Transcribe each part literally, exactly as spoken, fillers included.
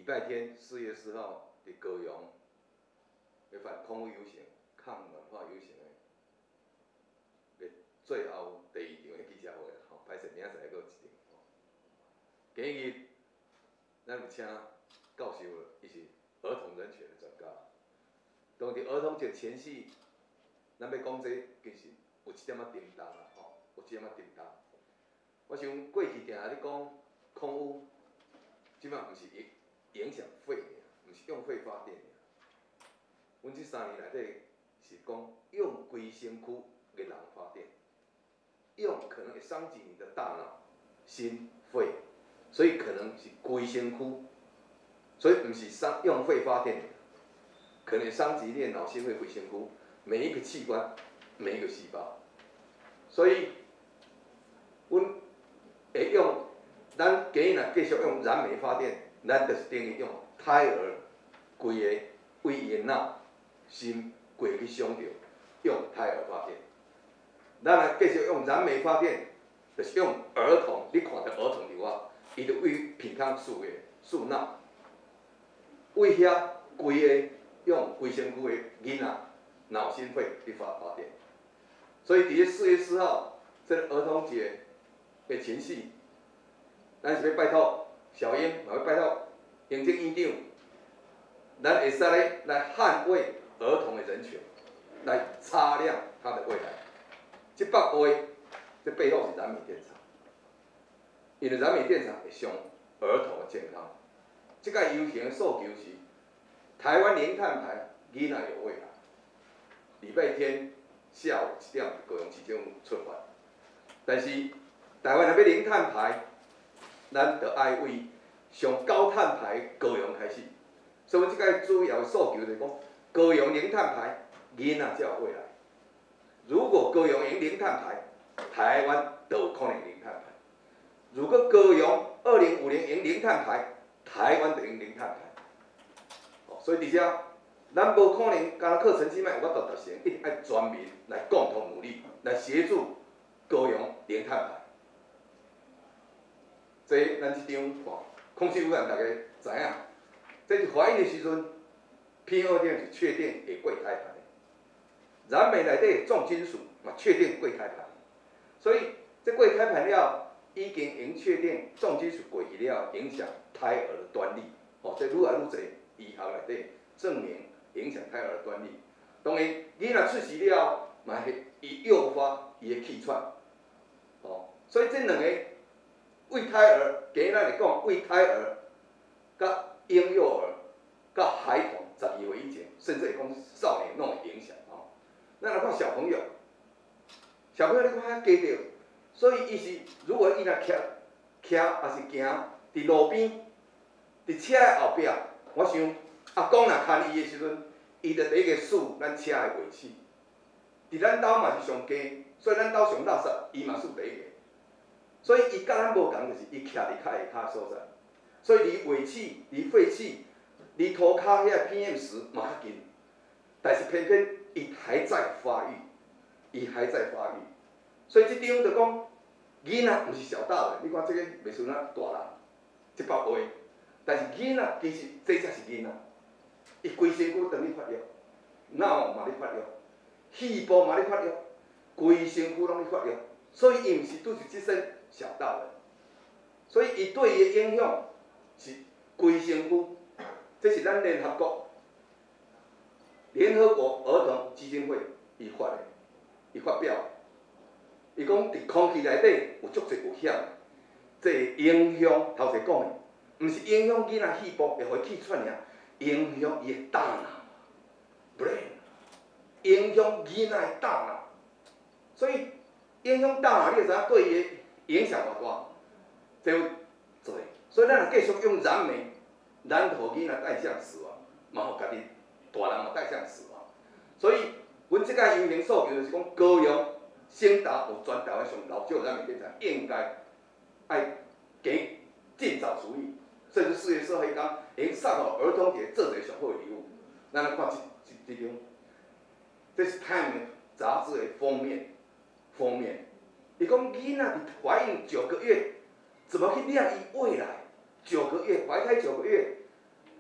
拜天四月四号伫高雄要办空污游行、抗暖化游行的最后第二场的记者会，吼，歹势明仔载还佫有一场。今日咱有请教授，伊是儿童人权的专家。当伫儿童节前夕，咱要讲这其实有一点仔沉重啦，吼，有一点仔沉重。我想过去定下咧讲空污，即摆毋是影影响肺尔，毋是用肺发电尔。阮即三年内底是讲用规身躯的人发电，用可能会伤及你的大脑、心、肺，所以可能是规身躯，所以毋是伤用肺发电，可能会伤及你的脑、心、肺、规身躯每一个器官、每一个细胞，所以阮会用咱今日若继续用燃煤发电，咱就是等于用胎儿规个为伊的脑、心过去伤着，用胎儿发电。咱若继续用燃煤发电，就是用儿童，你看到儿童伫我，伊就为鼻孔竖个竖脑，为遐规个用规身躯的囡仔脑、心、肺去发发电。所以伫咧四月四号这个儿童节的前夕，咱是要拜托小英，也要拜托行政院长，咱会使咧来捍卫儿童的人权，来擦亮他的未来。这北话，这背后是燃煤电厂，因为燃煤电厂会伤儿童的健康。这个游行的诉求是台湾零碳排，囡仔有未来。礼拜天下午一点，高雄市政府出发，但是台湾若要零碳排，咱着爱为上高碳排高雄开始。所以，阮即个主要的诉求就是讲，高雄零碳排，囡仔才有未来。如果高雄零零碳排，台湾就有可能零碳排。如果高雄二零五零赢零碳排，台湾就赢零碳排。哦，所以伫遮，咱无可能干那靠陈其迈有法度达成，一定爱全民来共同努力，来协助高雄零碳排。这咱即张看，空气污染大家知影，这是怀孕的时阵 ，P M 二点五是确定会过胎盘的，燃煤内底重金属嘛确定过胎盘，所以这过胎盘了，已经已经确定重金属过去了影响胎儿的端粒，哦，这愈来愈侪医学内底证明影响胎儿的端粒。当然，囡仔出世了，嘛会伊诱发伊的气喘，哦，所以这两个。为胎儿，今日来讲，为胎儿、甲婴幼儿、甲孩童十二岁以前，甚至会讲少年，拢会影响哦。咱来看小朋友，小朋友你看遐低调，所以伊是如果伊若徛徛还是行伫路边，伫车的后壁，我想阿公若牵伊的时阵，伊着第一个数咱车的尾气。伫咱兜嘛是上低，所以咱兜上垃圾，伊嘛数第一个。所以伊甲咱无共，就是伊徛伫较下骹所在，所以离尾气、离废气、离涂骹遐 P M 十嘛较近，但是偏偏伊还在发育，伊还在发育，所以即张就讲囡仔毋是小大人，你看即个袂算啊大人，一百岁，但是囡仔其实这才是囡仔，伊规身躯当咧发育，脑嘛咧发育，细胞嘛咧发育，规身躯拢咧发育，所以伊毋是拄是即身。小大人，所以伊对伊的影响是规身躯，这是咱联合国、联合国儿童基金会伊发的，伊发表的，伊讲伫空气内底有足侪有险，这会影响头先讲的，毋是影响囡仔细胞会互伊气喘尔，影响伊的大脑 ，brain， 影响囡仔的大脑，所以影响大脑，你就知影对伊的。影响偌大，这有做，所以咱若继续用燃煤，咱互囡仔带向死亡，嘛互家己大人嘛带向死亡。所以，阮即个游行诉求就是讲，高雄先达有全台湾上老少燃煤电厂，应该爱给尽早处理，甚至四月四号迄天，已经送互儿童节做一个上好的礼物。咱来看即即即张，这是《Time》杂志的封面，封面。你讲囡仔怀孕九个月，怎么去亮伊未来？九个月怀胎九个月，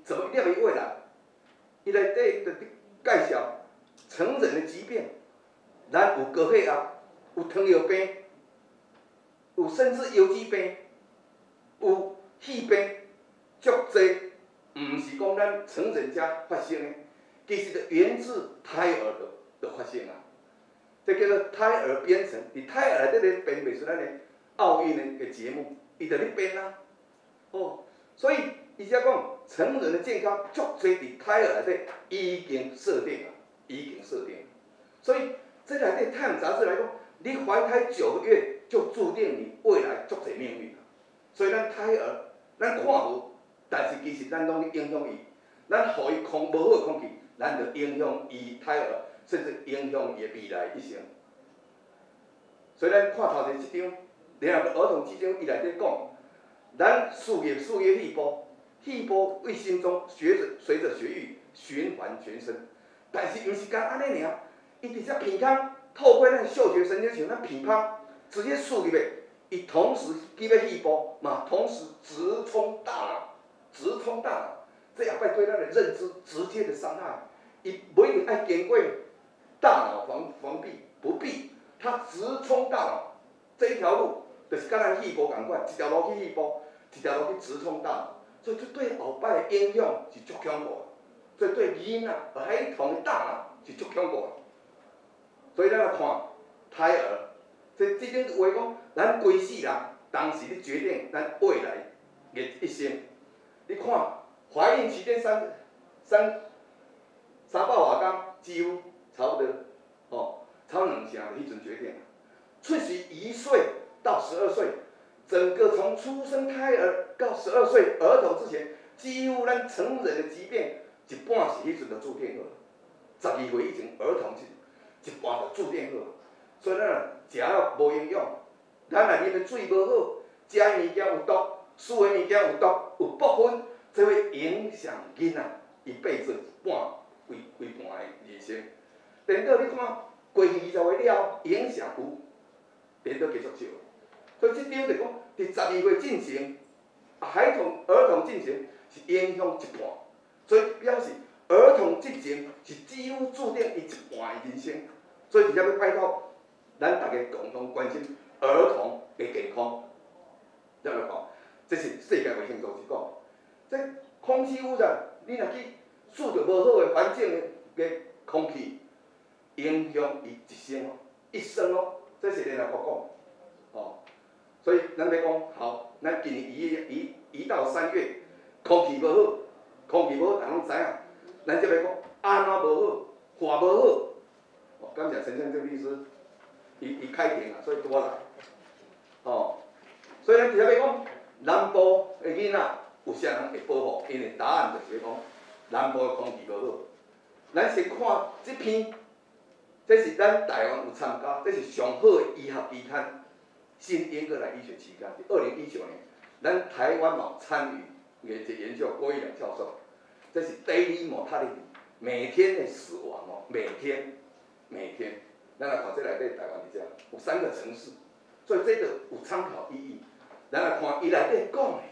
怎么列为未来？伊内底就介绍成人的疾病，咱有高血压，有糖尿病，有甚至腰子病，有肺病，足多，毋是讲咱成人才发生的，其实就源自胎儿就就发生啊。这叫做胎儿编程，伫胎儿内底咧编袂出咱的奥运的个节目，伊就咧编啊。哦，所以伊才讲成人的健康足多伫胎儿内底已经设定啊，已经设定。所以这内底《太阳》杂志来讲，你怀胎九个月就注定你未来足侪命运啊。所以咱胎儿，咱看无，但是其实咱拢咧影响伊，咱互伊空无好的空气，咱就影响伊胎儿，甚至影响伊的未来一生。所以咱看头前即张联合国儿童基金伊内底讲，咱事业事业细胞，细胞为心中随着随着血液循环全身，但是毋是干安尼尔，伊直接鼻孔透过咱嗅觉神经线，咱鼻孔直接输入的。伊同时几个细胞嘛，同时直冲大脑，直冲大脑，这也会对咱的认知直接的伤害。伊不一定爱经过大脑防防闭，不闭，它直冲大脑，这一条路就是跟咱细胞共款，一条路去细胞，一条路去直冲大脑，所以这对后摆的影响是足恐怖的，所以对囡仔孩童的大脑是足恐怖的。所以咱来看胎儿。所以即种话讲，咱规世人当时咧决定咱未来嘅一生。你看，怀孕期间三三三百外天，几乎差不多，哦，超两成迄阵决定。出世一岁到十二岁，整个从出生胎儿到十二岁儿童之前，几乎咱成人的疾病一半是迄阵就注定好。十二岁以前儿童一一半就注定好。所以咱食了无营养，咱若啉的水无好，食的物件有毒，输的物件有毒，有毒分，这会影响囡仔一辈子半规规半的人生。等到你看过去二十岁了后，影响有，变到继续少。所以即张就讲，伫十二岁进前，孩童儿童进前是影响一半，所以表示儿童之前是几乎注定伊一半的人生。所以直接要拜托。咱大家共同关心儿童的健康，怎来讲？这是世界卫生组织讲，这空气污染，你若去住着无好的环境的空气，影响伊一生哦，一生哦，这是联合国讲，哦，所以咱要讲好，咱今年一月一一到三月，空气无好，空气无好，人拢知影，咱就要讲安怎无好，话无好，哦，感谢陈建正律师。伊伊开庭啊，所以多来，哦，所以咱直接要讲，南部的囡仔有啥人会保护？因为答案就是讲，南部的空气无好。咱先看这篇，这是咱台湾有参加，这是上好的医学期刊，新英格兰医学期刊，是二零一九年，咱台湾嘛参与嘅一研究，郭一良教授，这是 daily mortality， 每天的死亡哦，每天，每天。咱来看这内底台湾伫遮有三个城市，所以这个有参考意义。咱来看伊内底讲的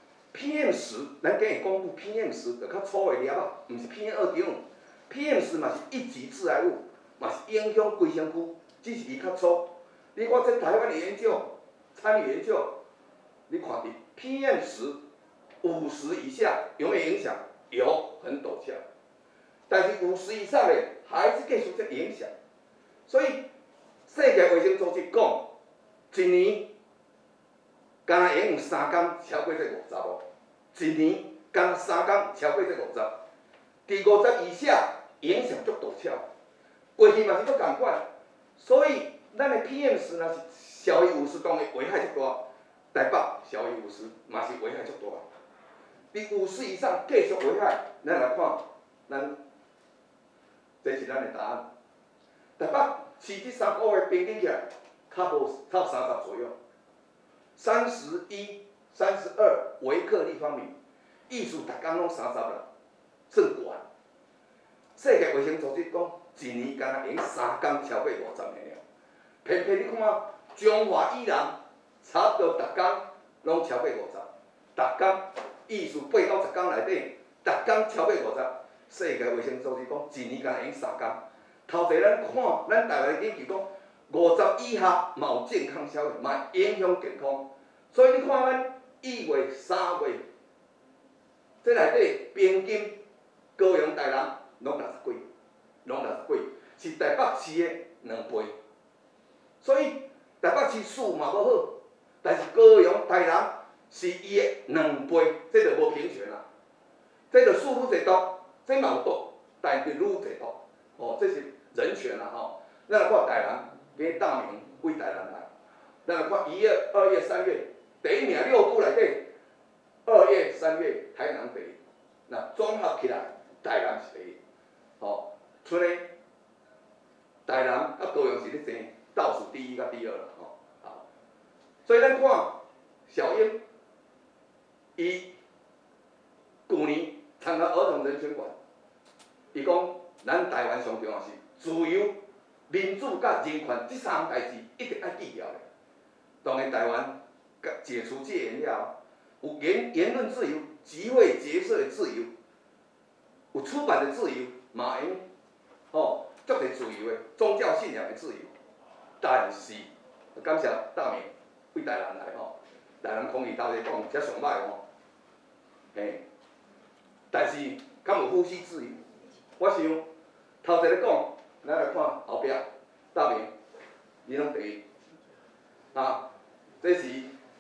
P M 十， 咱今日公布 P M 十， 就较粗的粒仔，毋是 P M 二点五。P M 十嘛是一级致癌物，嘛是影响规身躯，只是伊较粗。你看这台湾的研究，参与研究，你看伫 P M 十五十以下有没有影响？有，很陡峭。但是五十以上的还是继续在影响。所以，世界卫生组织讲，一年敢若用三天超过这五十哦，一年敢若三天超过这五十，伫五十以下影响足陡峭。过去嘛是搁共款，所以咱的 P M 十若是小于五十，当然危害足大。台北小于五十，嘛是危害足大。伫五十以上继续危害，咱来看，咱这是咱的答案。台北市这三个月平均起来，较无较三十左右，三十一、三十二微克立方米，意思逐工拢三十啦，算悬。世界卫生组织讲，一年敢若用三天超过五十个了，偏偏你看中华伊朗，差不多逐工拢超过五十，逐工意思八到十工内底逐工超过五十，世界卫生组织讲一年敢用三工。头一咱看咱台湾的研究讲，五十以下嘛有健康消费，嘛影响健康。所以你看咱一月、三月，这内底平均高雄、台南拢六十几，拢六十几，是台北市的两倍。所以台北市数嘛无好，但是高雄、台南是伊的两倍，这就无平权啦。这就数愈侪多，这嘛有毒，但是愈侪毒。哦，这是人权啦吼。咱来看台南，今日大明为台南来，咱来看一月、二月、三月，第一名六都内底，二月、三月台南第一，那综合起来，台南是第一。吼，剩的台南啊高雄是咧争倒数第一甲第二啦吼。好，所以咱看小英，伊去年参加儿童人权馆，伊讲咱台湾上重要是自由、民主甲人权这三项代志一定爱记牢咧。当然台湾解除戒严了，有言言论自由、集会结社的自由，有出版的自由，嘛用吼足侪自由的宗教信仰的自由。但是感谢大明为台南来吼，台南空气头一讲，遮上歹吼，嘿。但是敢有呼吸自由？我想头一个讲，咱来看后壁，大明，你拢第一，啊，这是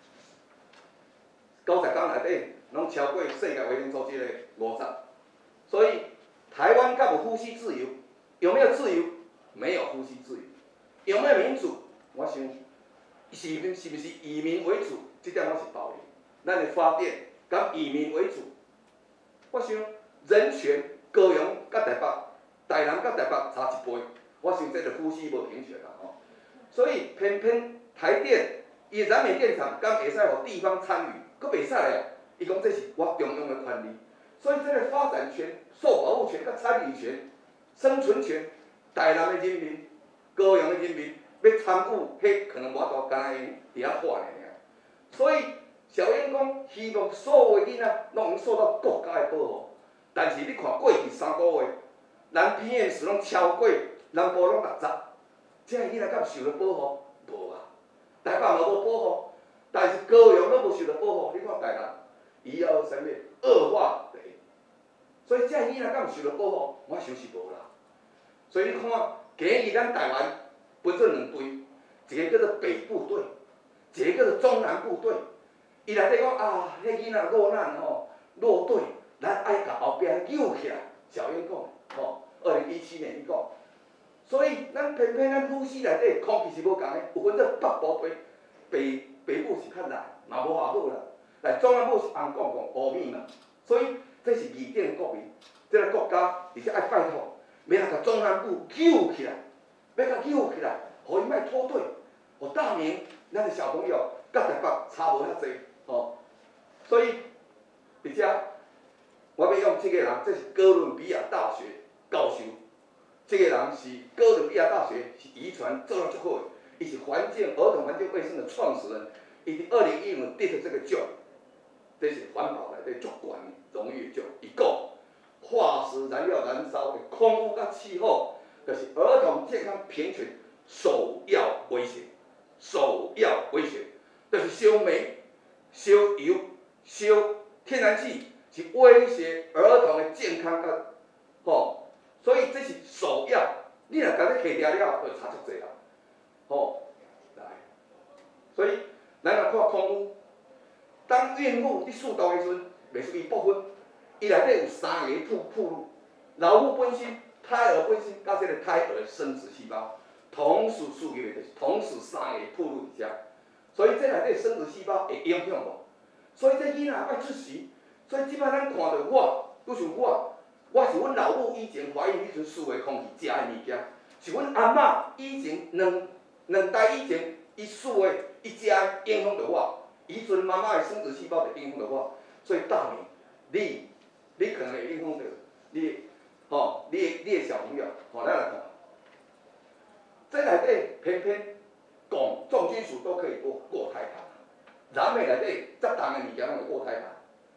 九十天内底拢超过世界卫生组织的五十，所以台湾敢有呼吸自由？有没有自由？没有呼吸自由。有没有民主？我想是是不是以民为主？这点我是保留。咱的发电敢以民为主？我想人权，高雄甲台北、台南甲台北差一倍，我想这个呼吸无平权啦吼。所以偏偏台电伊燃煤电厂敢会使互地方参与，佫袂使啊！伊讲这是我中央的权利，所以这个发展权、受保护权、甲参与权、生存权，台南的人民、高雄的人民要参与，迄可能无法度，干因伫遐喊的尔。所以小英讲，希望所有的囡仔拢能受到国家的保护。但是你看过去三个月，咱 P M 数拢超过，南部拢六十，这个囡仔敢受到保护？无啊，台北嘛无保护，但是高雄拢无受到保护。你看台南，一二三月恶化第一，所以这个囡仔敢受到保护？我想是无啦。所以你看，今日咱台湾分做两队，一个叫做北部队，一个叫做中南部队。伊内底讲啊，迄囡仔落难吼，落队，咱爱甲后壁救起来。小英讲吼，二零一七年伊讲，所以咱偏偏咱府市内底空气是无共的，有分做北部北北北部是较热，嘛无偌好啦。来中南部是红光光乌面嘛，所以这是二点国民，这个国家而且爱拜托，要来甲中南部救起来，要甲救起来，互伊莫脱队，互大明咱的小朋友甲台北差无遐济。哦，所以，而且我要用这个人，这是哥伦比亚大学教授，这个人是哥伦比亚大学是遗传做得足好的，伊是环境儿童环境卫生的创始人，伊伫二零一五年得到这个奖，这是环保内底足悬荣誉奖。伊讲，化石燃料燃烧的空污甲气候，就是儿童健康平权首要威胁，首要威胁，就是烧煤。烧油、烧天然气是威胁儿童的健康甲吼，所以这是首要。你若甲你摕掉了，就差足济啦，吼，来，所以咱来看空污。当孕妇伫四度的时阵，袂属于部分，伊内底有三个铺铺路，老妇本身、胎儿本身，甲这个胎儿的生殖细胞，同时属于就是同时三个铺路伫遮。所以这内底生殖细胞会影响无？所以这囡仔爱出事。所以即摆咱看到我，拄像我，我是阮老母以前怀孕迄阵输的空气食的物件，是阮阿嬷以前两两代以前伊输的伊食的影响到我，遗传妈妈的生殖细胞就影响到我。所以大明，你你可能会影响到你，吼，你的你的小朋友，吼，咱来看，这内底偏偏。汞、重金属都可以过过胎盘，燃煤内底则重的物件拢会过胎盘，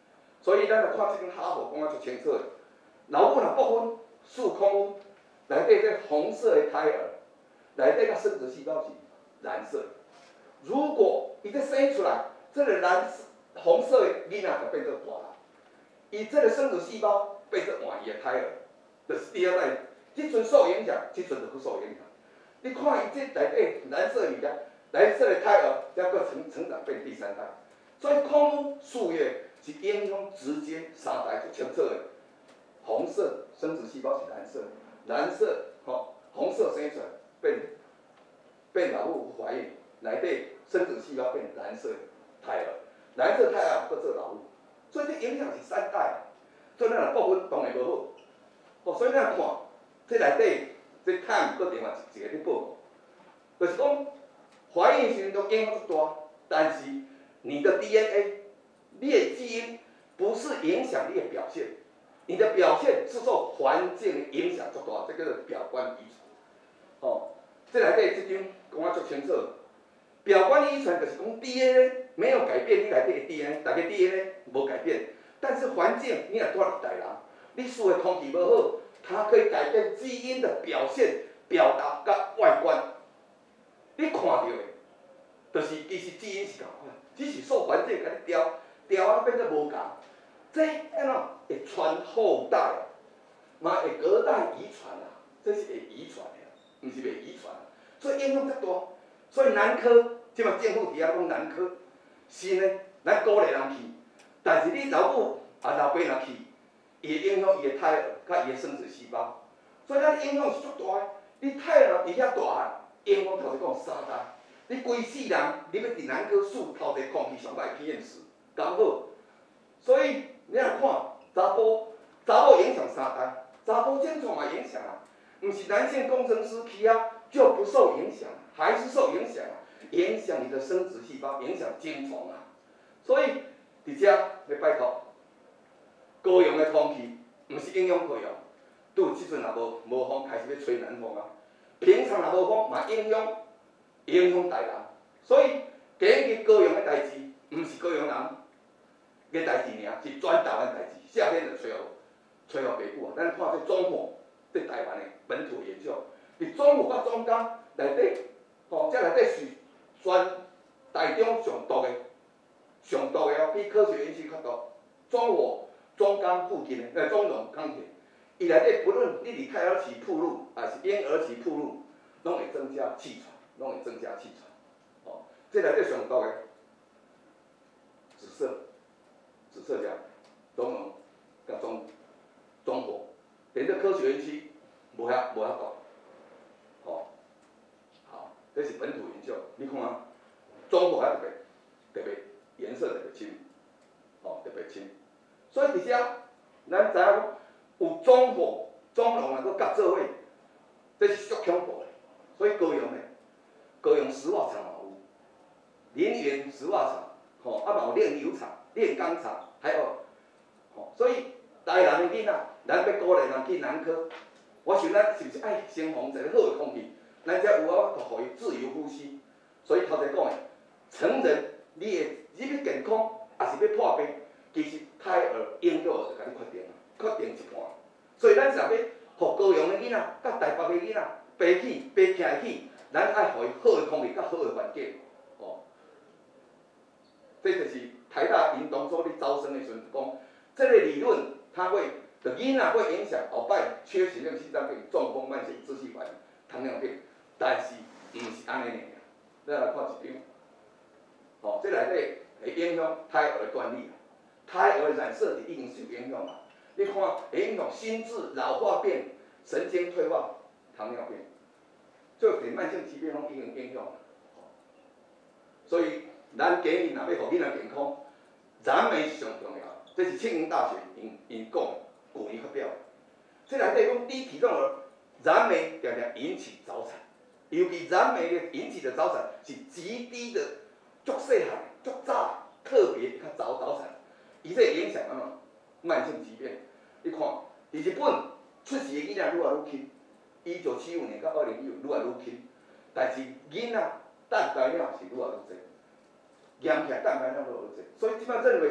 所以咱来看即间哈佛讲啊足清楚的，脑部若部分数空内底这红色的胎儿，内底甲生殖细胞是蓝色的。如果伊这生出来，这个蓝红色的囡仔就变做大人，伊这个生殖细胞变做换伊的胎儿，就是第二代，即阵受影响，即阵就不受影响。你看伊这内底蓝色的物件，蓝色的胎儿，再个成成长变第三代，所以空污数月是影响直接三代就清楚的。红色生殖细胞是蓝色，蓝色吼、哦、红色生出来变变老母怀孕，内底生殖细胞变蓝色胎儿，蓝色胎儿搁做老母，所以这影响是三代，所以咱若部分当然无好。哦，所以咱看这内底这看搁另外一个咧报告，就是讲怀孕时阵影响足大，但是你的 D N A， 你的基因不是影响你的表现。你的表现是受环境影响足大，这个叫做表观遗传。哦，这内底这张讲啊足清楚。表观遗传就是讲 D N A 没有改变，你内底的 D N A， 大家 D N A 无改变，但是环境你若住伫台南，你住的空气无好，它可以改变基因的表现、表达甲外观。你看到的，就是其实基因是共款，只是受环境甲你调调啊变做无共。这安怎会传后代，嘛会隔代遗传啊，这是会遗传的，毋是袂遗传啊，所以影响遮大。所以男科，即马政府伫遐讲男科，是呢，咱鼓励人去，但是你老母啊老爸若去，伊会影响伊的胎儿甲伊的生殖细胞，所以咱影响是足大的。你胎儿若伫遐大汉，影响头先讲三代，你规世人你要伫男科树头一空气上歹 P M 十，刚好，所以。你来看，查甫，查某影响三代，查甫精虫嘛影响啊，毋是男性工程师去啊就不受影响，还是受影响啊，影响你的生殖细胞，影响精虫啊。所以，伫遮要拜托，高雄的空气毋是影响高雄，拄即阵也无无风，开始要吹南风啊。平常若无风，嘛影响影响台南，所以今日高雄的代志，毋是高雄人。个代志尔，是全台湾代志。夏天就吹互吹互北部啊，咱看这中火对台湾的本土研究，伫中火甲中江内底，吼、哦，这内底是全台中上毒的，上毒的哦，比科学园区较毒。中火、中江附近的，呃，中龙钢铁，伊内底不论你伫胎儿期暴露，还是婴儿期暴露，拢会增加气喘，拢会增加气喘。哦，这内底上毒的紫色。紫色家、中农、甲中中火，连这科学园区无遐无遐大，吼、哦，好，这是本土研究。你看啊，中火还特别特别颜色特别深，哦，特别深。所以伫遮，咱知影讲有中火、中农啊，搁甲做伙，这是足恐怖的。所以高雄呢，高雄石化厂嘛有，林园石化厂，吼、哦，啊嘛有炼油厂、炼钢厂。还有，吼，所以台南的囡仔，咱要鼓励人去南科。我想咱是毋是爱先防一个好的空气，咱才有法度互伊自由呼吸。所以头先讲的，成人你的你要健康，也是要破病，其实胎儿、婴幼儿就甲你决定啦，决定一半。所以咱若要互高雄的囡仔、甲台北的囡仔爬起、爬起来起，咱爱互伊好的空气、甲好的环境，哦，这就是。台大因当初咧招生的时阵讲，这个理论它会，的囡仔会影响后摆缺血性心脏病、中风、慢性支气管、糖尿病，但是毋是安尼尔。咱来看一张，哦，这内底会影响胎儿的端粒，胎儿染色体已经受影响嘛。你看会影响心智、老化变、神经退化、糖尿病，这对慢性疾病拢已经影响了。所以咱建议若要互囡仔健康。燃煤是上重要，这是庆应大学因因讲的，旧年发表的。这内底讲低体重儿燃煤常常引起早产，尤其燃煤的引起的早产是极低的，足细汉、足早，特别较早早产，伊这影响安怎？慢性疾病。你看，伫日本出世的囡仔愈来愈轻，一九七五年到二零一五愈来愈轻，但是囡仔蛋白尿是愈来愈侪。验起来蛋白量都有侪，所以即摆认为是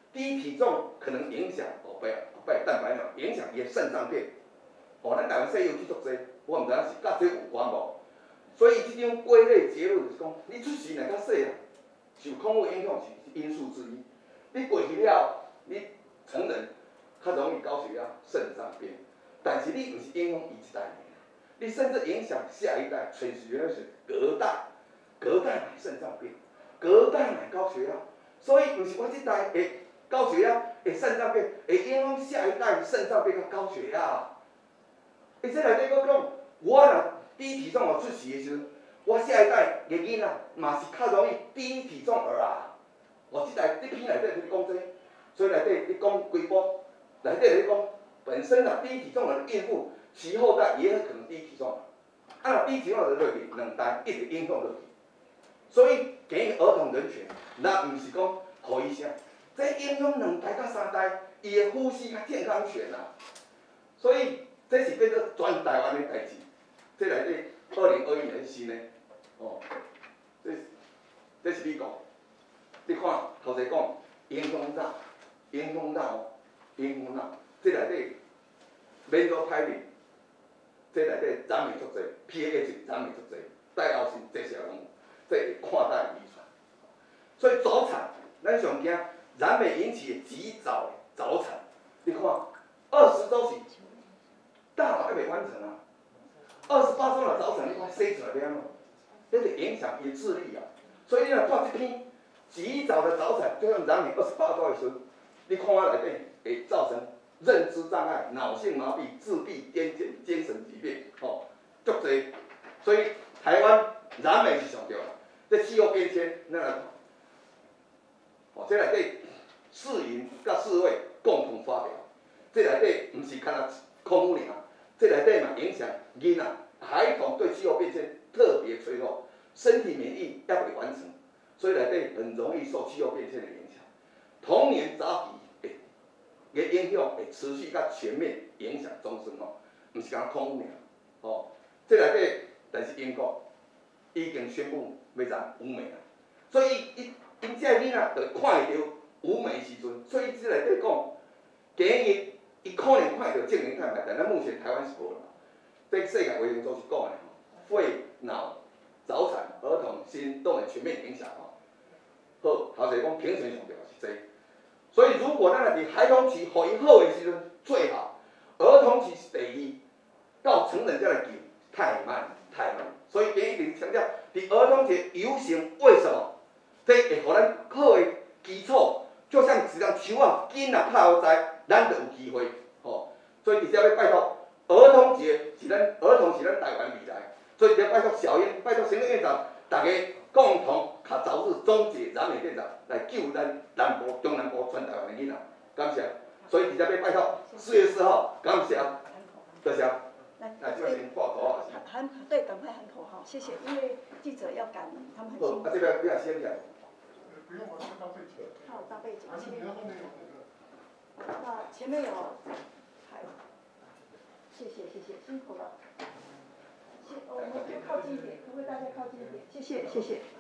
低体重可能影响哦，不要不要蛋白嘛，影响伊肾脏病。哦，咱台湾西药去足济，我毋知影是甲这有关无。所以即种归类结论就是讲，你出世若较细汉，受空腹影响是因素之一。你过去了，你成人较容易高血压、肾脏病，但是你毋是影响伊一代尔，你甚至影响下一代，甚至原来是隔代，隔代买肾脏病，隔代买高血压，所以毋是我即代会高血压、会肾脏病，会影响下一代肾脏病甲高血压。伊这内底佫讲，我若低体重我出世的时阵，我下一代的囡仔嘛是较容易低体重儿啊。我即代这篇内底就是讲这，所以内底你讲规波，内底咧讲，本身啊低体重的孕妇，其后代也有可能低体重。啊，若低体重的落去，两代一直影响落去。所以，给予儿童人权，那毋是讲互伊啥，这影响两代到三代，伊的呼吸甲健康权啊。所以。这是变做全台湾的代志，这内底二零二一年新的，哦，这这是美国，你看头先讲影响脑、影响脑、影响脑，这内底免做歹面，这内底染面足济 ，P A H 染面足济，带后性这些拢有，这是看待遗传。所以早产，咱上惊染面引起的极早早产，你看二十周时。大脑还未完成啊，二十八周的早产，你看生出来了，这就影响伊智力啊。所以你若看这篇极早的早产，就像染你二十八周的时候，你看我内底会造成认知障碍、脑性麻痹、自闭、癫痫、精神疾病，吼，足侪。所以台湾染美是上着啦，这气候变迁，咱来看，哦，这内底世银甲世卫共同发表，这内底毋是干那空腹尔。这内底嘛影响囡仔、孩童对气候变迁特别脆弱，身体免疫还未完成，所以内底很容易受气候变迁的影响。童年早期的影响会持续甲全面影响终身吼，毋是讲空腹尔。吼，这内底但是英国已经宣布要染乌梅啦，所以伊因这囡仔就看会到乌梅时阵，所以这内底讲，第一日。伊可能看到正零碳排，但咱目前台湾是无啦。这世界卫生组织讲的吼，肺、脑、早产、儿童、心都会全面影响吼。好，头先讲平权上着是这，所以如果咱若伫孩童期互伊好的时阵最好，儿童期是第二，到成人才来救，太慢太慢。所以第一点强调，伫儿童期优先，为什么？这会互咱好的基础，就像一张树啊，紧啊拍好栽。咱就有机会，吼、哦，所以直接要拜托儿童节是咱儿童是咱台湾未来，所以直接拜托小英，拜托行政院长，大家共同卡早日终结染美电厂，来救咱南部、中南部全台湾的囡仔，感谢。所以直接要拜托四月四号，感谢，多谢。来，这边先挂口号。 喊对，赶快喊口号，谢谢，因为记者要赶，他们很辛苦。 啊，这边不要先讲。 不用，我是搭背景。 好，搭背景。 还是你的后面有那个。 那前面有海，谢谢谢谢，辛苦了。谢，我们靠近一点，可不可以大家靠近一点？谢谢谢谢。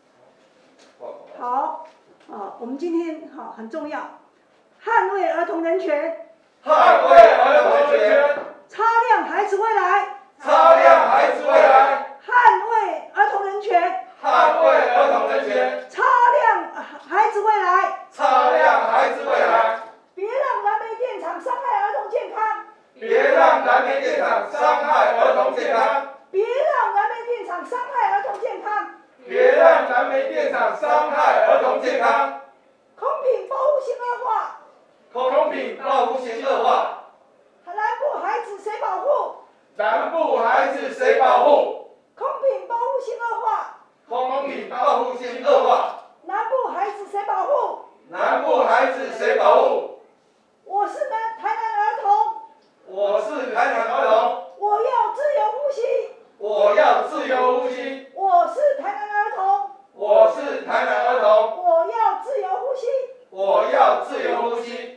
好，啊，我们今天好很重要，捍卫儿童人权， 捍卫儿童人权， 擦亮孩子未来， 擦亮孩子未来， 捍卫儿童人权， 捍卫儿童人权， 擦亮孩子未来， 擦亮孩子未来。 别让燃煤电厂伤害儿童健康！ 别让燃煤电厂伤害儿童健康！ 别让燃煤电厂伤害儿童健康！ 别让燃煤电厂伤害儿童健康！ 空品保护性恶化！ 空品报复性恶化！ 南部孩子谁保护？ 南部孩子谁保护？ 空品保护性恶化！ 空品报复性恶化！ 南部孩子谁保护？ 南部孩子谁保护？ 我是南台南儿童， 我是台南儿童， 我要自由呼吸， 我要自由呼吸， 我是台南儿童， 我是台南儿童， 我要自由呼吸， 我要自由呼吸。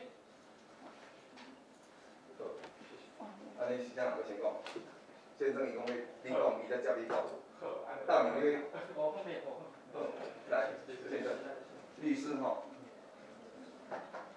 安尼是这样，我先讲，先生伊讲要你讲，伊才接你到。大明你， 我后面我。 来，先生，律师吼。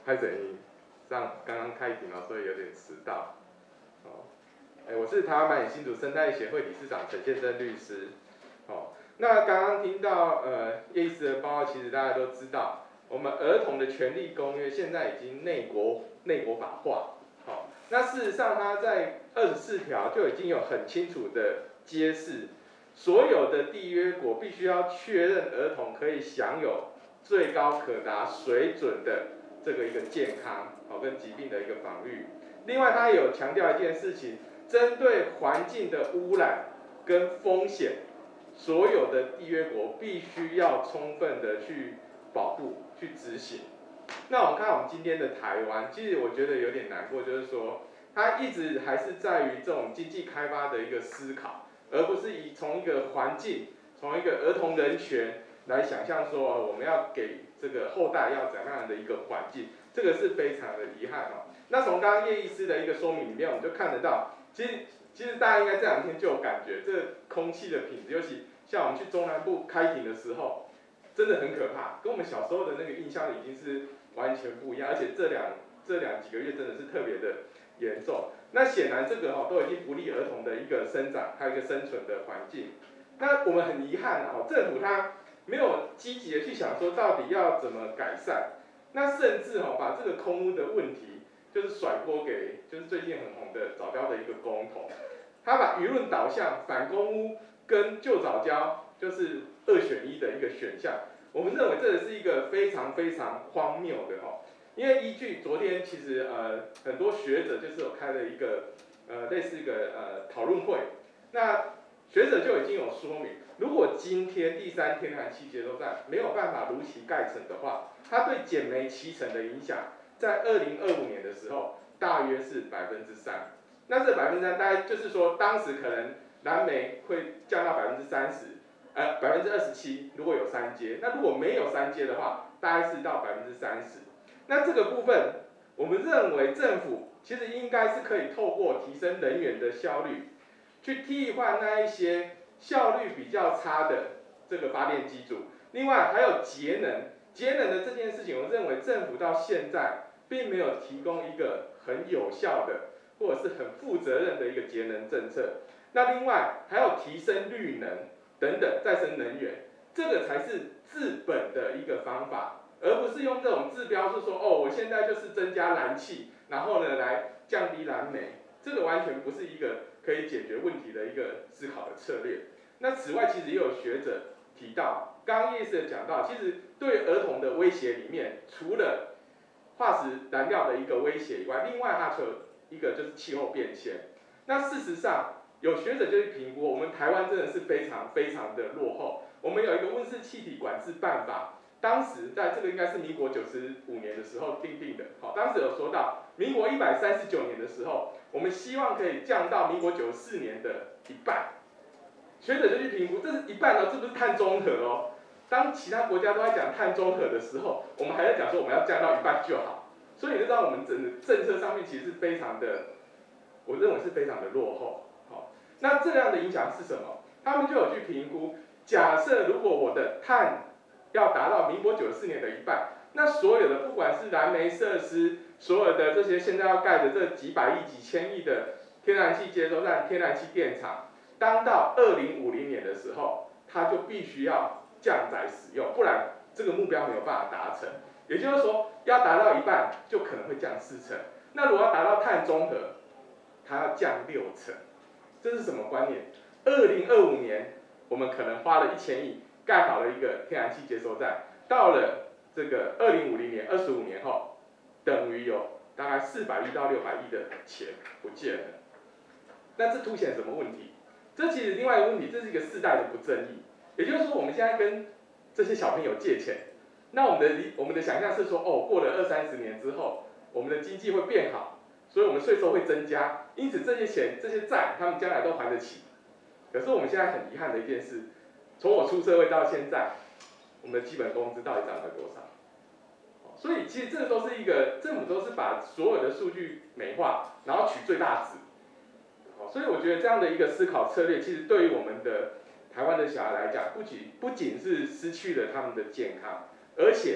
拍摄你上刚刚开庭哦，所以有点迟到。哦，哎，我是台湾蚂蚁新竹生态协会理事长陈宪真律师。哦，那刚刚听到呃叶医师的报告，其实大家都知道，我们儿童的权利公约现在已经内国内国法化。好、哦，那事实上它在二十四条就已经有很清楚的揭示，所有的缔约国必须要确认儿童可以享有最高可达水准的这个一个健康，好、哦、跟疾病的一个防御。另外，它也有强调一件事情，针对环境的污染跟风险，所有的缔约国必须要充分的去保护、去执行。那我们看我们今天的台湾，其实我觉得有点难过，就是说它一直还是在于这种经济开发的一个思考，而不是以从一个环境、从一个儿童人权来想象说，呃，我们要给这个后代要怎样的一个环境，这个是非常的遗憾哦。那从刚刚叶医师的一个说明里面，我们就看得到，其实其实大家应该这两天就有感觉，这个空气的品质，尤其像我们去中南部开庭的时候，真的很可怕，跟我们小时候的那个印象已经是完全不一样，而且这两这两几个月真的是特别的严重。那显然这个哈、哦、都已经不利儿童的一个生长，还有一个生存的环境。那我们很遗憾啊，政府它没有积极的去想说到底要怎么改善，那甚至哈、哦、把这个空污的问题就是甩锅给就是最近很红的藻礁的一个公投，他把舆论导向反空污跟旧藻礁就是二选一的一个选项。我们认为这是一个非常非常荒谬的哦，因为依据昨天其实呃很多学者就是有开了一个呃类似一个呃讨论会，那学者就已经有说明，如果今天第三天然气接收站没有办法如期盖成的话，它对减煤期程的影响，在二零二五年的时候大约是百分之三。那这百分之三大概就是说，当时可能燃煤会降到百分之三十。呃，百分之二十七，如果有三阶，那如果没有三阶的话，大概是到百分之三十。那这个部分，我们认为政府其实应该是可以透过提升能源的效率，去替换那一些效率比较差的这个发电机组。另外还有节能，节能的这件事情，我认为政府到现在并没有提供一个很有效的或者是很负责任的一个节能政策。那另外还有提升绿能等等再生能源，这个才是治本的一个方法，而不是用这种治标，是说哦，我现在就是增加燃气，然后呢来降低燃煤，这个完全不是一个可以解决问题的一个思考的策略。那此外，其实也有学者提到，刚刚叶医师讲到，其实对儿童的威胁里面，除了化石燃料的一个威胁以外，另外它就有一个就是气候变迁。那事实上，有学者就去评估，我们台湾真的是非常非常的落后。我们有一个温室气体管制办法，当时在这个应该是民国九十五年的时候订定的。好，当时有说到，民国一百三十九年的时候，我们希望可以降到民国九十四年的一半。学者就去评估，这是一半哦，这不是碳中和哦。当其他国家都在讲碳中和的时候，我们还在讲说我们要降到一半就好。所以你知道我们整个政策上面其实是非常的，我认为是非常的落后。好，那这样的影响是什么？他们就有去评估，假设如果我的碳要达到民国九十四年的一半，那所有的不管是燃煤设施，所有的这些现在要盖的这几百亿、几千亿的天然气接收站、天然气电厂，当到二零五零年的时候，它就必须要降载使用，不然这个目标没有办法达成。也就是说，要达到一半，就可能会降四成。那如果要达到碳中和，它要降六成。这是什么观念？二零二五年，我们可能花了一千亿盖好了一个天然气接收站，到了这个二零五零年，二十五年后，等于有大概四百亿到六百亿的钱不见了。那这凸显什么问题？这其实另外一个问题，这是一个世代的不正义。也就是说，我们现在跟这些小朋友借钱，那我们的我们的想象是说，哦，过了二三十年之后，我们的经济会变好，所以我们税收会增加，因此这些钱、这些债，他们将来都还得起。可是我们现在很遗憾的一件事，从我出社会到现在，我们的基本工资到底涨了多少？所以其实这个都是一个政府都是把所有的数据美化，然后取最大值。所以我觉得这样的一个思考策略，其实对于我们的台湾的小孩来讲，不仅不仅是失去了他们的健康，而且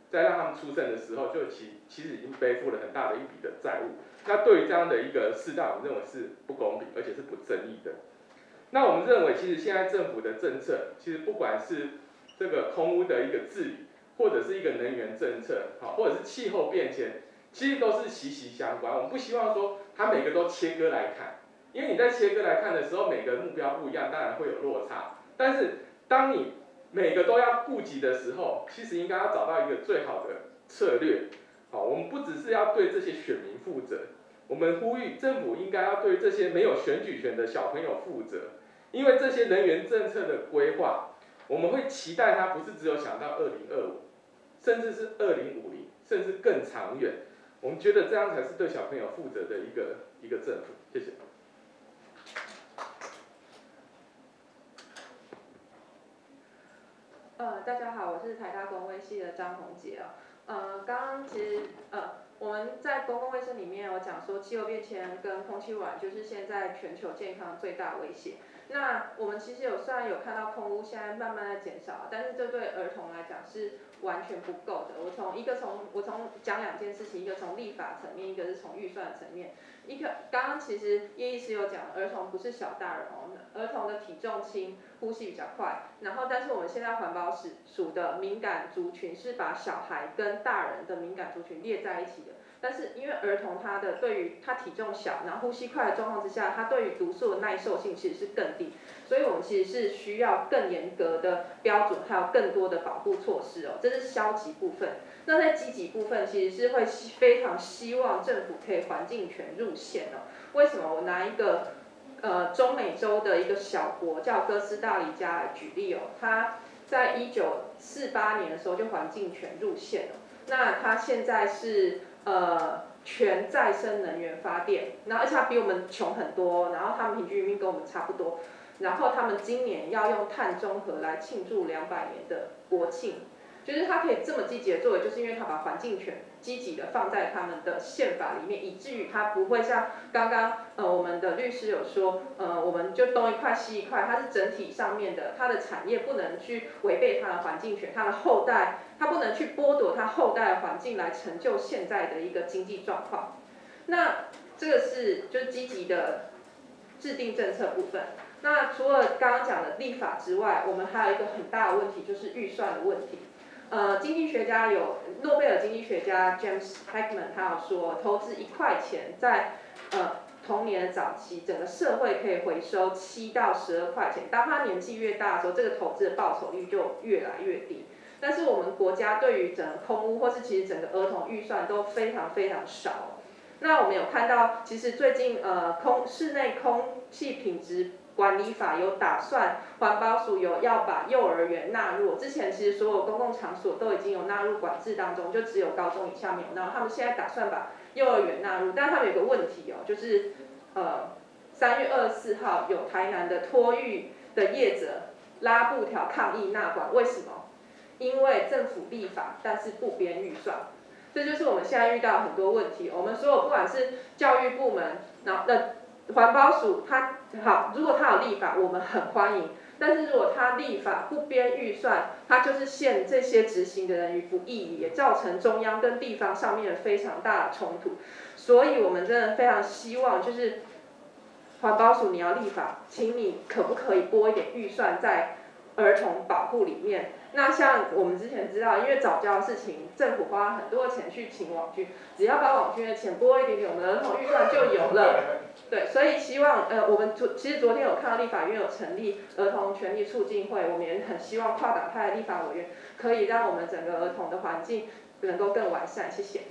在让他们出生的时候就其其实已经背负了很大的一笔的债务。那对于这样的一个世代，我们认为是不公平，而且是不正义的。那我们认为，其实现在政府的政策，其实不管是这个空污的一个治理，或者是一个能源政策，好，或者是气候变迁，其实都是息息相关。我们不希望说它每个都切割来看，因为你在切割来看的时候，每个目标不一样，当然会有落差。但是当你每个都要顾及的时候，其实应该要找到一个最好的策略。好，我们不只是要对这些选民负责，我们呼吁政府应该要对这些没有选举权的小朋友负责，因为这些能源政策的规划，我们会期待它不是只有想到二零二五，甚至是二零五零，甚至更长远。我们觉得这样才是对小朋友负责的一个一个政府。谢谢。 呃，大家好，我是台大公卫系的张宏杰哦。呃，刚刚其实呃我们在公共卫生里面有讲说，气候变迁跟空气污染就是现在全球健康最大威胁。那我们其实有虽然有看到空污现在慢慢在减少，但是这对儿童来讲是完全不够的。我从一个从我从讲两件事情，一个从立法层面，一个是从预算层面。一个刚刚其实叶医师有讲，儿童不是小大人哦，儿童的体重轻，呼吸比较快。然后，但是我们现在环保署署的敏感族群是把小孩跟大人的敏感族群列在一起的。但是因为儿童他的对于他体重小，然后呼吸快的状况之下，他对于毒素的耐受性其实是更低，所以我们其实是需要更严格的标准，还有更多的保护措施哦，这是消极部分。那在积极部分，其实是会非常希望政府可以环境权入宪哦。为什么？我拿一个呃中美洲的一个小国叫哥斯达黎加来举例哦，它在一九四八年的时候就环境权入宪了，那它现在是呃全再生能源发电，然后而且它比我们穷很多，然后他们平均余命跟我们差不多，然后他们今年要用碳中和来庆祝两百年的国庆。就是他可以这么积极的做的，就是因为他把环境权积极的放在他们的宪法里面，以至于他不会像刚刚呃我们的律师有说，呃我们就东一块西一块，它是整体上面的，它的产业不能去违背它的环境权，它的后代它不能去剥夺它后代的环境来成就现在的一个经济状况。那这个是就是积极的制定政策部分。那除了刚刚讲的立法之外，我们还有一个很大的问题就是预算的问题。呃，经济学家有诺贝尔经济学家 James Heckman， 他有说，投资一块钱在呃童年的早期，整个社会可以回收七到十二块钱。当他年纪越大的时候，这个投资的报酬率就越来越低。但是我们国家对于整个空污或是其实整个儿童预算都非常非常少。那我们有看到，其实最近呃空室内空气品质管理法有打算，环保署有要把幼儿园纳入。之前其实所有公共场所都已经有纳入管制当中，就只有高中以下没有纳入。他们现在打算把幼儿园纳入，但他们有个问题哦，就是呃三月二十四号有台南的托育的业者拉布条抗议纳管，为什么？因为政府立法，但是不编预算。这就是我们现在遇到很多问题。我们所有不管是教育部门，然后呃环保署，它好，如果它有立法，我们很欢迎。但是如果它立法不编预算，它就是陷这些执行的人于不义，也造成中央跟地方上面非常大的冲突。所以我们真的非常希望，就是环保署你要立法，请你可不可以拨一点预算在儿童保护里面？那像我们之前知道，因为早教的事情，政府花很多钱去请网军，只要把网军的钱拨一点点，我们的儿童预算就有了。对，所以希望呃，我们昨其实昨天有看到立法院有成立儿童权利促进会，我们也很希望跨党派的立法委员可以让我们整个儿童的环境能够更完善。谢谢。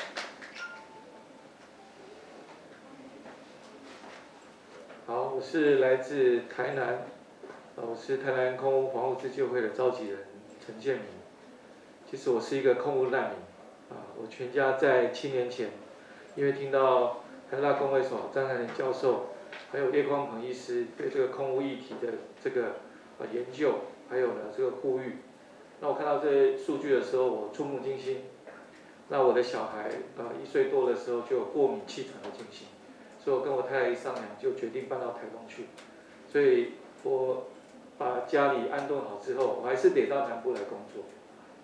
好，我是来自台南。我是台南空污防护自救会的召集人陈建明。其实我是一个空污难民啊，我全家在七年前，因为听到台大公卫所张汉仁教授，还有叶匡鹏医师对这个空污议题的这个呃研究，还有呢这个呼吁，那我看到这些数据的时候，我触目惊心。那我的小孩呃一岁多的时候就有过敏气喘的情形，所以我跟我太太一商量，就决定搬到台东去。所以我把家里安顿好之后，我还是得到南部来工作。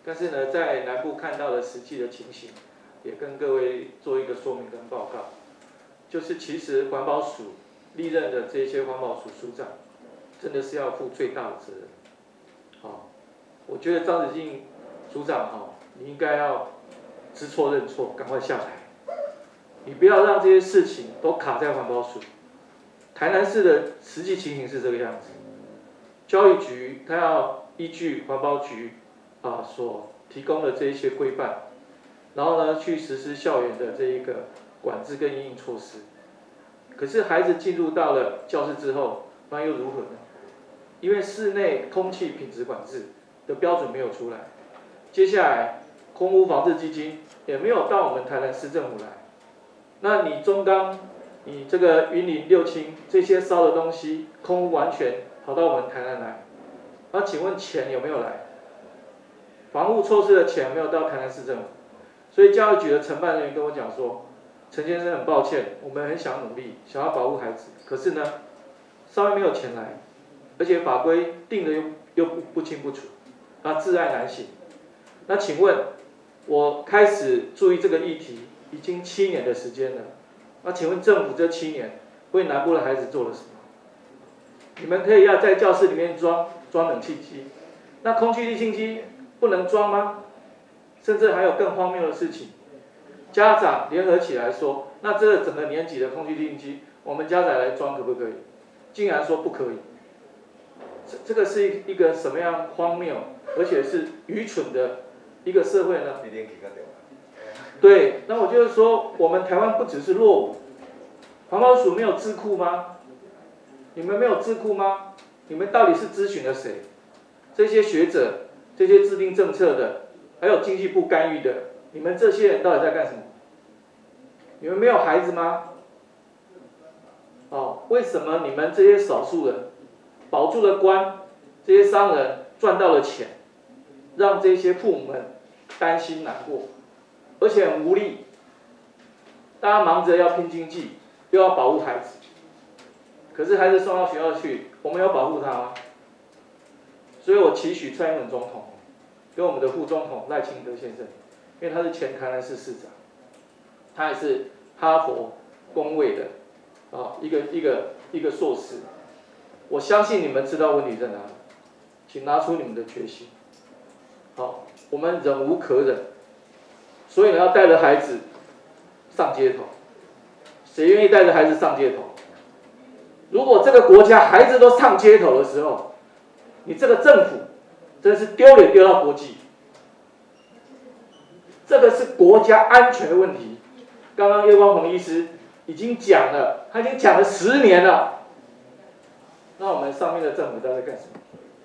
但是呢，在南部看到的实际的情形，也跟各位做一个说明跟报告，就是其实环保署历任的这些环保署署长，真的是要负最大的责任。好、哦，我觉得张子静署长哈、哦，你应该要知错认错，赶快下台，你不要让这些事情都卡在环保署。台南市的实际情形是这个样子，教育局它要依据环保局啊所提供的这一些规范，然后呢去实施校园的这一个管制跟因应措施。可是孩子进入到了教室之后，那又如何呢？因为室内空气品质管制的标准没有出来，接下来空污防治基金也没有到我们台南市政府来，那你中钢、你这个云林六轻这些烧的东西，空污完全跑到我们台南来，那请问钱有没有来？防护措施的钱有没有到台南市政府？所以教育局的承办人员跟我讲说，陈先生很抱歉，我们很想努力，想要保护孩子，可是呢，稍微没有钱来，而且法规定的又又不不清不楚，那窒碍难行。那请问，我开始注意这个议题已经七年的时间了，那请问政府这七年为南部的孩子做了什么？你们可以要在教室里面装装冷气机，那空气滤清机不能装吗？甚至还有更荒谬的事情，家长联合起来说，那这个整个年级的空气滤清机，我们家长来装可不可以？竟然说不可以，这这个是一个什么样荒谬，而且是愚蠢的一个社会呢？对，那我就是说，我们台湾不只是落伍，环保署没有智库吗？你们没有智库吗？你们到底是咨询了谁？这些学者、这些制定政策的，还有经济部干预的，你们这些人到底在干什么？你们没有孩子吗？哦，为什么你们这些少数人保住了官，这些商人赚到了钱，让这些父母们担心难过，而且很无力？大家忙着要拼经济，又要保护孩子，可是孩子送到学校去，我们要保护他吗？所以我期许蔡英文总统跟我们的副总统赖清德先生，因为他是前台南市市长，他也是哈佛公卫的啊一个一个一个硕士，我相信你们知道问题在哪里，请拿出你们的决心。好，我们忍无可忍，所以你要带着孩子上街头，谁愿意带着孩子上街头？如果这个国家孩子都上街头的时候，你这个政府真是丢脸丢到国际。这个是国家安全的问题。刚刚叶光宏医师已经讲了，他已经讲了十年了。那我们上面的政府在干什么？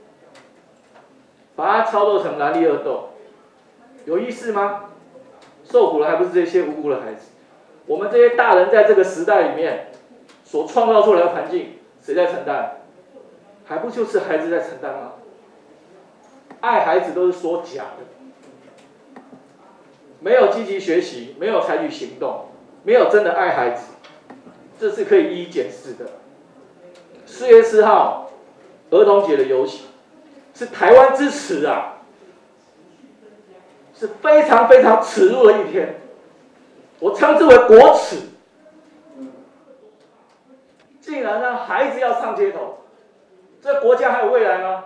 把它操作成蓝绿恶斗，有意思吗？受苦的还不是这些无辜的孩子。我们这些大人在这个时代里面所创造出来的环境，谁在承担？还不就是孩子在承担吗？爱孩子都是说假的，没有积极学习，没有采取行动，没有真的爱孩子，这是可以一一检视的。四月四号儿童节的游行，是台湾之耻啊，是非常非常耻辱的一天，我称之为国耻。竟然让孩子要上街头，这国家还有未来吗？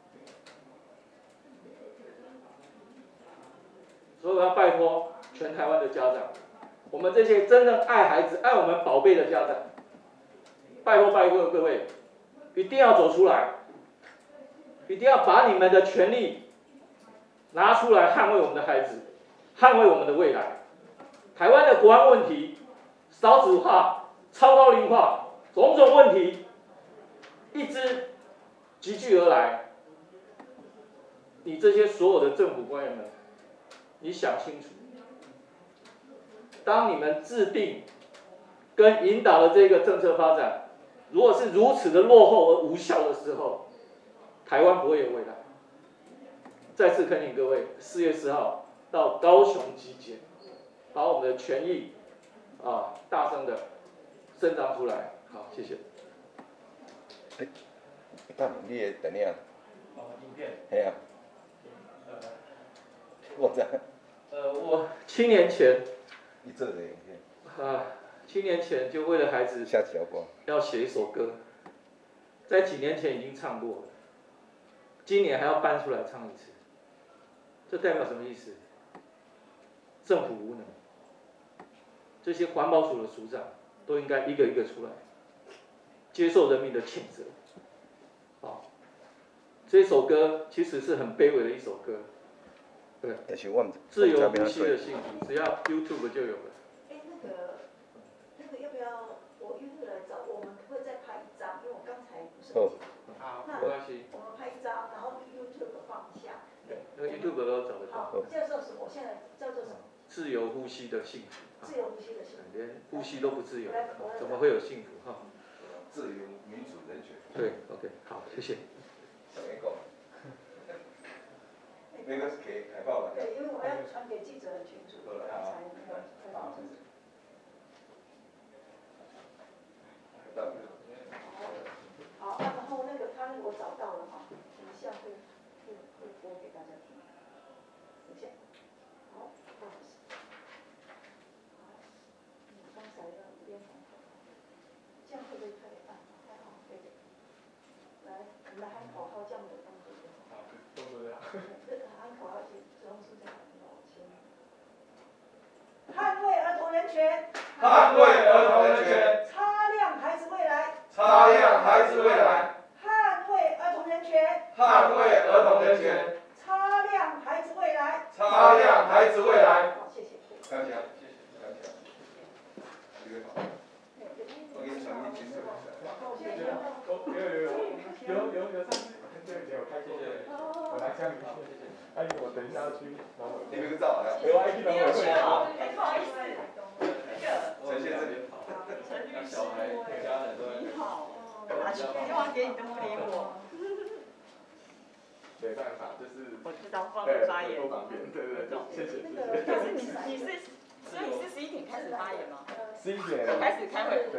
所以我要拜托全台湾的家长，我们这些真正爱孩子、爱我们宝贝的家长，拜托拜托各位，一定要走出来，一定要把你们的权利拿出来捍卫我们的孩子，捍卫我们的未来。台湾的国安问题、少子化、超高龄化，种种问题一直集聚而来。你这些所有的政府官员们，你想清楚，当你们制定跟引导的这个政策发展，如果是如此的落后而无效的时候，台湾不会有未来。再次恳请各位，四月四号到高雄集结，把我们的权益啊大声的伸张出来。好，谢谢。 哎，等你的电影。哦，影片。系啊。 我知。 呃，我七年前， 你做的， 啊，七年前就为了孩子下几条歌， 要写一首歌，在几年前已经唱过了，今年还要搬出来唱一次，这代表什么意思？政府无能，这些环保署的署长都应该一个一个出来，接受人民的谴责。好，这首歌其实是很卑微的一首歌，对， 但是我自由呼吸的幸福，只要 YouTube 就有了。 哎，那个，那个要不要我 YouTube 来找？我们会再拍一张，因为我刚才不是很清楚。 好， 那没关系。 我们拍一张，然后 YouTube 放一下。 对，那个 YouTube 都找得到。 好，叫做什么？现在叫做什么？ 自由呼吸的幸福。 自由呼吸的幸福。 连呼吸都不自由，怎么会有幸福哈？ 自由、民主、人权。 对 ，OK， 好，谢谢。 上一个。那个是给海报的。 对，因为我要传给记者很清楚，才那个采访清楚。好，然后那个他那个我找到了哈，等一下会会会播给大家听。等一下，好，不好意思。好，嗯，刚才的五边红头，这样会不会太暗？还好，对的。来，我们来喊口号，这样的动作就好。 好，动作这样。 喊口号就主要是这样，先。捍卫儿童人权。 捍卫儿童人权。 擦亮孩子未来。 擦亮孩子未来。 捍卫儿童人权。 捍卫儿童人权。 擦亮孩子未来。 擦亮孩子未来。 好，谢谢。 感谢，谢谢，感谢。这个好。我给你传递清楚。 有有有有有有上次对对，我开谢谢，我来向你谢谢。哎，我等一下要去，然后你们个照啊？ 有 I T 等我会。 不好意思，那个陈先生。 陈律师， 家人都你好，打电话给你都不理我。 没办法，就是我知道，方对便发言。 多方便，对对对，谢谢谢谢。 可是你是你是，所以你是十一点开始发言吗？ 十一点开始开会。